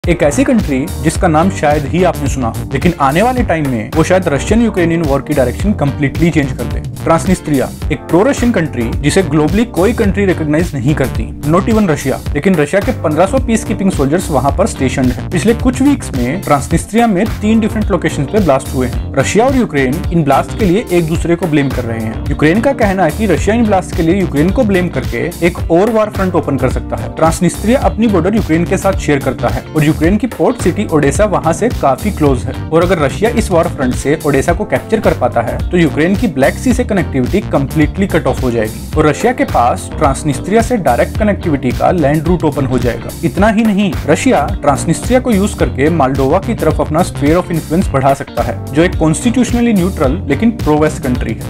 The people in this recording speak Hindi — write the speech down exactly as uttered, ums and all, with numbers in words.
एक ऐसी कंट्री जिसका नाम शायद ही आपने सुना हो, लेकिन आने वाले टाइम में वो शायद रशियन यूक्रेनियन वॉर की डायरेक्शन कंप्लीटली चेंज कर दे। ट्रांसनिस्ट्रिया, एक प्रो रशियन कंट्री जिसे ग्लोबली कोई कंट्री रिकॉग्नाइज नहीं करती, नॉट इवन रशिया, लेकिन रशिया के पंद्रह सौ पीस कीपिंग सोल्जर्स वहां पर स्टेशनड है। पिछले कुछ वीक्स में ट्रांसनिस्ट्रिया में तीन डिफरेंट लोकेशन पे ब्लास्ट हुए हैं। रशिया और यूक्रेन इन ब्लास्ट के लिए एक दूसरे को ब्लेम कर रहे हैं। यूक्रेन का कहना है कि रशिया इन ब्लास्ट के लिए यूक्रेन को ब्लेम करके एक और वार फ्रंट ओपन कर सकता है। ट्रांसनिस्ट्रिया अपनी बॉर्डर यूक्रेन के साथ शेयर करता है और यूक्रेन की पोर्ट सिटी ओडेसा वहां से काफी क्लोज है। और अगर रशिया इस वॉर फ्रंट से ओडेसा को कैप्चर कर पाता है तो यूक्रेन की ब्लैक सी से कनेक्टिविटी कंप्लीटली कट ऑफ हो जाएगी और रशिया के पास ट्रांसनिस्ट्रिया से डायरेक्ट कनेक्टिविटी का लैंड रूट ओपन हो जाएगा। इतना ही नहीं, रशिया ट्रांसनिस्ट्रिया को यूज करके मोल्डोवा की तरफ अपना स्फीयर ऑफ इन्फ्लुएंस बढ़ा सकता है, जो एक कॉन्स्टिट्यूशनली न्यूट्रल लेकिन प्रो वेस्ट कंट्री है।